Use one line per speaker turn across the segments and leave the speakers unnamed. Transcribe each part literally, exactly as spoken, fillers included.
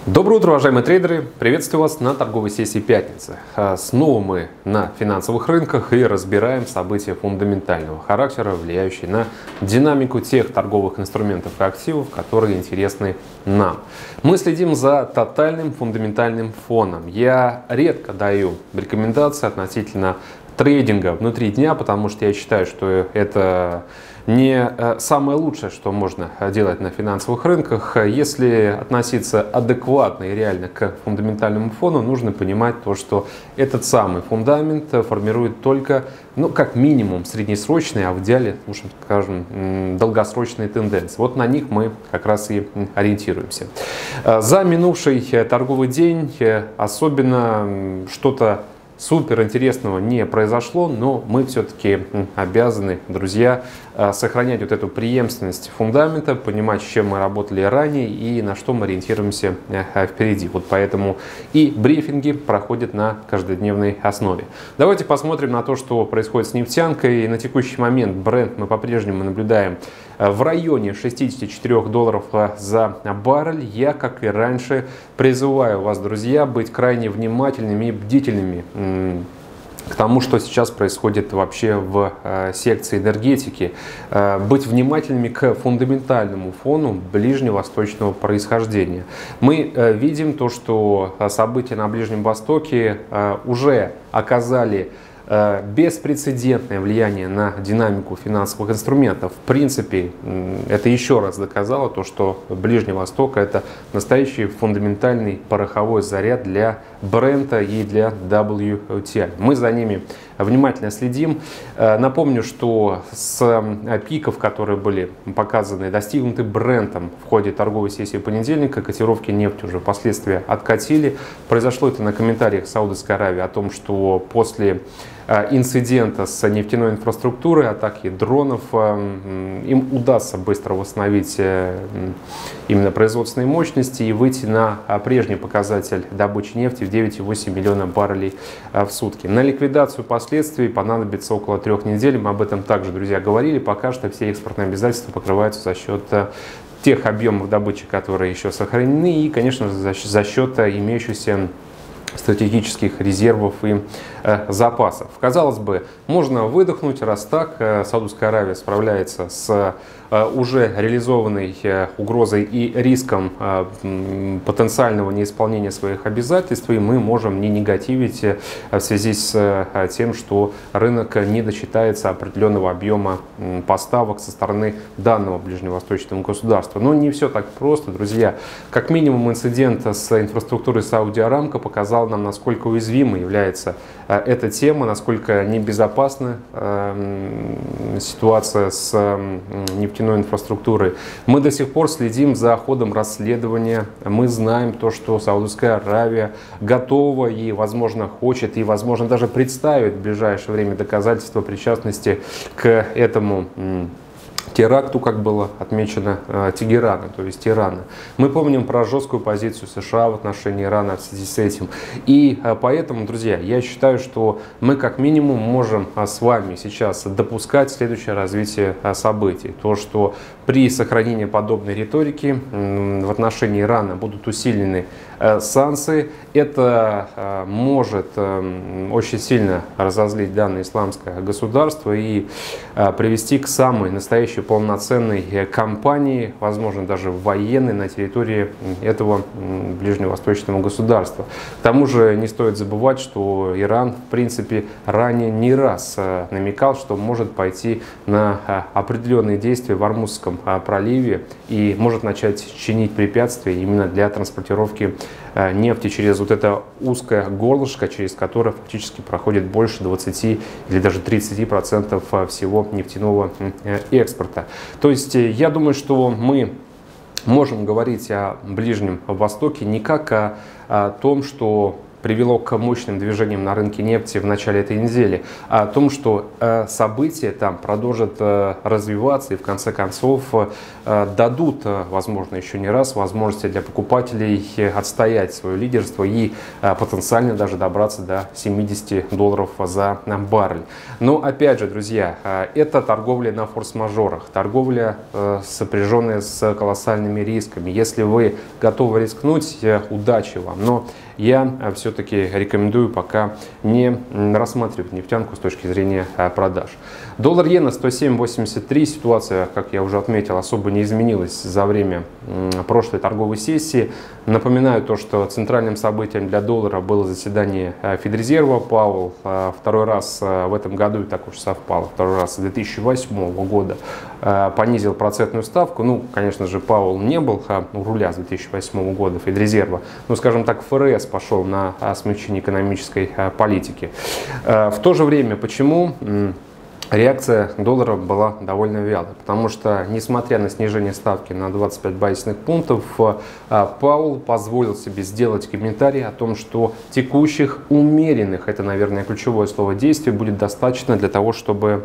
Доброе утро, уважаемые трейдеры! Приветствую вас на торговой сессии пятницы. Снова мы на финансовых рынках и разбираем события фундаментального характера, влияющие на динамику тех торговых инструментов и активов, которые интересны нам. Мы следим за тотальным фундаментальным фоном. Я редко даю рекомендации относительно трейдинга внутри дня, потому что я считаю, что это не самое лучшее, что можно делать на финансовых рынках. Если относиться адекватно и реально к фундаментальному фону, нужно понимать то, что этот самый фундамент формирует только, ну, как минимум, среднесрочные, а в идеале, лучше скажем, долгосрочные тенденции. Вот на них мы как раз и ориентируемся. За минувший торговый день особенно что-то супер интересного не произошло, но мы все-таки обязаны, друзья, сохранять вот эту преемственность фундамента, понимать, с чем мы работали ранее и на что мы ориентируемся впереди. Вот поэтому и брифинги проходят на каждодневной основе. Давайте посмотрим на то, что происходит с нефтянкой. На текущий момент Brent мы по-прежнему наблюдаем в районе шестидесяти четырёх долларов за баррель. Я, как и раньше, призываю вас, друзья, быть крайне внимательными и бдительными к тому, что сейчас происходит вообще в э, секции энергетики, э, быть внимательными к фундаментальному фону ближневосточного происхождения. Мы э, видим то, что события на Ближнем Востоке э, уже оказали э, беспрецедентное влияние на динамику финансовых инструментов. В принципе, э, это еще раз доказало то, что Ближний Восток — это настоящий фундаментальный пороховой заряд для Брента и для дабл ю ти ай. Мы за ними внимательно следим. Напомню, что с пиков, которые были показаны, достигнуты Брентом в ходе торговой сессии понедельника, котировки нефти уже впоследствии откатили. Произошло это на комментариях Саудовской Аравии о том, что после инцидента с нефтяной инфраструктурой, атаки дронов, им удастся быстро восстановить именно производственные мощности и выйти на прежний показатель добычи нефти в девять и восемь десятых миллиона баррелей в сутки. На ликвидацию последствий понадобится около трех недель. Мы об этом также, друзья, говорили. Пока что все экспортные обязательства покрываются за счет тех объемов добычи, которые еще сохранены, и, конечно же, за счет имеющихся стратегических резервов и э, запасов. Казалось бы, можно выдохнуть, раз так. Э, Саудовская Аравия справляется с э, уже реализованной э, угрозой и риском э, потенциального неисполнения своих обязательств, и мы можем не негативить э, в связи с э, тем, что рынок не досчитается определенного объема э, поставок со стороны данного ближневосточного государства. Но не все так просто, друзья. Как минимум, инцидент с инфраструктурой Saudi Aramco показал нам, насколько уязвимой является э, эта тема, насколько небезопасна э, ситуация с э, нефтяной инфраструктурой. Мы до сих пор следим за ходом расследования. Мы знаем то, что Саудовская Аравия готова и, возможно, хочет, и, возможно, даже представит в ближайшее время доказательства причастности к этому э, теракту, как было отмечено, э, Тегерана, то есть Ирана. Мы помним про жесткую позицию США в отношении Ирана в связи с этим. И э, поэтому, друзья, я считаю, что мы как минимум можем э, с вами сейчас допускать следующее развитие э, событий. То, что при сохранении подобной риторики э, в отношении Ирана будут усилены э, санкции. Это э, может э, очень сильно разозлить данное исламское государство и э, привести к самой настоящей полноценной кампании, возможно, даже военной, на территории этого ближневосточного государства. К тому же не стоит забывать, что Иран, в принципе, ранее не раз намекал, что может пойти на определенные действия в Ормузском проливе и может начать чинить препятствия именно для транспортировки нефти через вот это узкое горлышко, через которое фактически проходит больше двадцати или даже тридцати процентов всего нефтяного экспорта. То есть я думаю, что мы можем говорить о Ближнем Востоке не как о, о том, что привело к мощным движениям на рынке нефти в начале этой недели, а о том, что события там продолжат развиваться и в конце концов дадут, возможно, еще не раз возможности для покупателей отстоять свое лидерство и потенциально даже добраться до семидесяти долларов за баррель. Но опять же, друзья, это торговля на форс-мажорах, торговля сопряженная с колоссальными рисками. Если вы готовы рискнуть, удачи вам. Но я все-таки рекомендую пока не рассматривать нефтянку с точки зрения продаж. Доллар-иена сто семь восемьдесят три. Ситуация, как я уже отметил, особо не изменилась за время прошлой торговой сессии. Напоминаю то, что центральным событием для доллара было заседание Федрезерва. Пауэлл второй раз в этом году, и так уж совпало, второй раз с две тысячи восьмого года понизил процентную ставку. Ну, конечно же, Пауэлл не был у руля с две тысячи восьмого года Федрезерва. Ну, скажем так, ФРС пошел на смягчение экономической политики. В то же время, почему реакция доллара была довольно вялой? Потому что, несмотря на снижение ставки на двадцать пять базисных пунктов, Пауэлл позволил себе сделать комментарий о том, что текущих умеренных, это, наверное, ключевое слово, действий будет достаточно для того, чтобы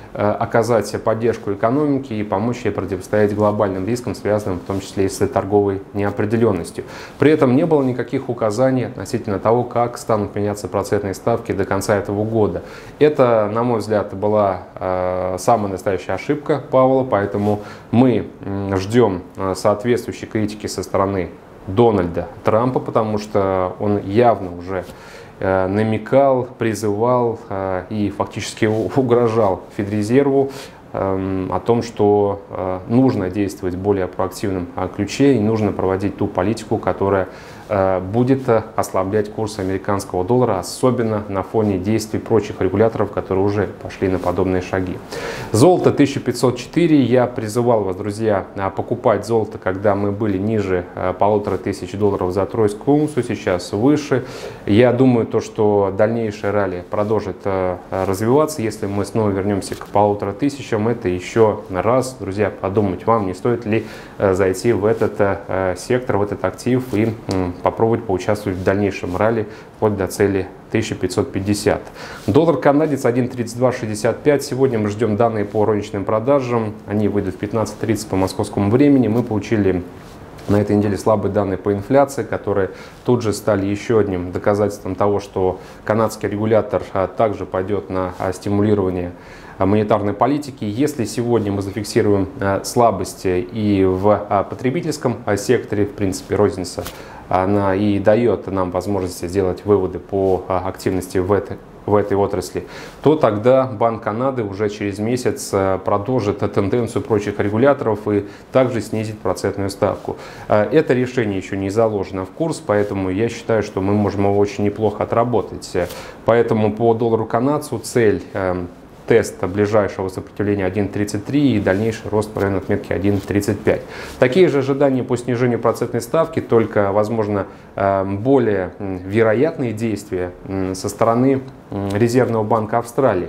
оказать поддержку экономике и помочь ей противостоять глобальным рискам, связанным в том числе и с торговой неопределенностью. При этом не было никаких указаний относительно того, как станут меняться процентные ставки до конца этого года. Это, на мой взгляд, была э, самая настоящая ошибка Пауэлла, поэтому мы ждем соответствующей критики со стороны Дональда Трампа, потому что он явно уже намекал, призывал и фактически угрожал Федрезерву о том, что нужно действовать в более проактивном ключе и нужно проводить ту политику, которая будет ослаблять курс американского доллара, особенно на фоне действий прочих регуляторов, которые уже пошли на подобные шаги. Золото тысяча пятьсот четыре. Я призывал вас, друзья, покупать золото, когда мы были ниже полутора тысяч долларов за тройскую унцию, сейчас выше. Я думаю, то, что дальнейшее ралли продолжит развиваться. Если мы снова вернемся к полутора тысячам, это еще раз, друзья, подумать вам, не стоит ли зайти в этот сектор, в этот актив и попробовать поучаствовать в дальнейшем ралли вплоть до цели тысяча пятьсот пятьдесят. Доллар канадец один тридцать два шестьдесят пять. Сегодня мы ждем данные по розничным продажам. Они выйдут в пятнадцать тридцать по московскому времени. Мы получили на этой неделе слабые данные по инфляции, которые тут же стали еще одним доказательством того, что канадский регулятор также пойдет на стимулирование монетарной политики. Если сегодня мы зафиксируем слабости и в потребительском секторе, в принципе, розница, она и дает нам возможность сделать выводы по активности в этой в этой отрасли, то тогда Банк Канады уже через месяц продолжит тенденцию прочих регуляторов и также снизит процентную ставку. Это решение еще не заложено в курс, поэтому я считаю, что мы можем его очень неплохо отработать. Поэтому по доллару канадцу цель тест ближайшего сопротивления один тридцать три и дальнейший рост в районе отметки один тридцать пять. Такие же ожидания по снижению процентной ставки, только, возможно, более вероятные действия со стороны Резервного банка Австралии.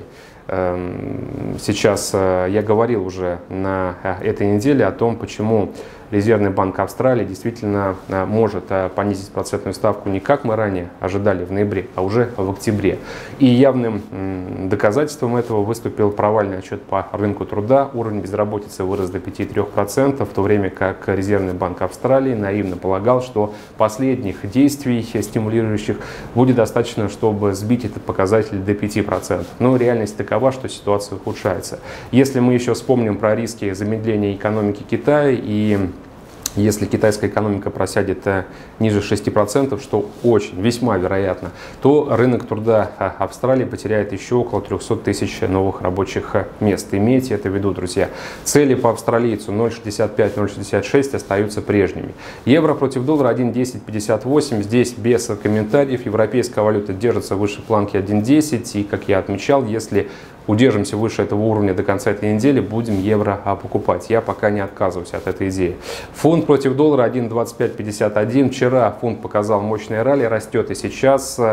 Сейчас я говорил уже на этой неделе о том, почему Резервный банк Австралии действительно может понизить процентную ставку не как мы ранее ожидали в ноябре, а уже в октябре. И явным доказательством этого выступил провальный отчет по рынку труда. Уровень безработицы вырос до пяти целых трёх десятых процента, в то время как Резервный банк Австралии наивно полагал, что последних действий стимулирующих будет достаточно, чтобы сбить этот показатель до пяти процентов. Но реальность такова, что ситуация ухудшается. Если мы еще вспомним про риски замедления экономики Китая и если китайская экономика просядет ниже шести процентов, что очень, весьма вероятно, то рынок труда Австралии потеряет еще около трёхсот тысяч новых рабочих мест. Имейте это в виду, друзья. Цели по австралийцу ноль шестьдесят пять — ноль шестьдесят шесть остаются прежними. Евро против доллара один десять пятьдесят восемь. Здесь без комментариев. Европейская валюта держится выше планки один десять. И, как я отмечал, если удержимся выше этого уровня до конца этой недели, будем евро покупать. Я пока не отказываюсь от этой идеи. Фунт против доллара один двадцать пять пятьдесят один. Вчера фунт показал мощное ралли, растет и сейчас.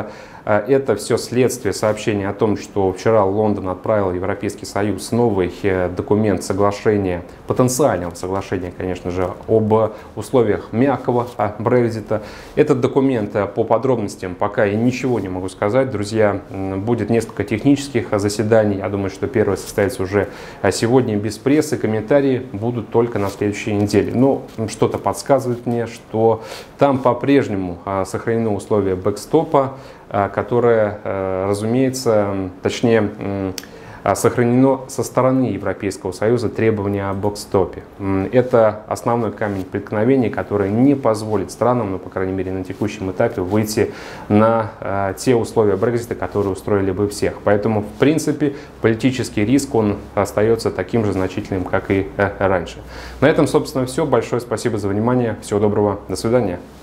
Это все следствие сообщения о том, что вчера Лондон отправил в Европейский Союз новый документ соглашения, потенциального соглашения, конечно же, об условиях мягкого Брексита. Этот документ по подробностям пока я ничего не могу сказать. Друзья, будет несколько технических заседаний. Я думаю, что первое состоится уже сегодня без прессы. Комментарии будут только на следующей неделе. Но что-то подсказывает мне, что там по-прежнему сохранены условия бэкстопа, которое, разумеется, точнее, сохранено со стороны Европейского Союза требование о бэкстопе. Это основной камень преткновения, который не позволит странам, ну, по крайней мере, на текущем этапе выйти на а, те условия Брексита, которые устроили бы всех. Поэтому, в принципе, политический риск, он остается таким же значительным, как и а, раньше. На этом, собственно, все. Большое спасибо за внимание. Всего доброго. До свидания.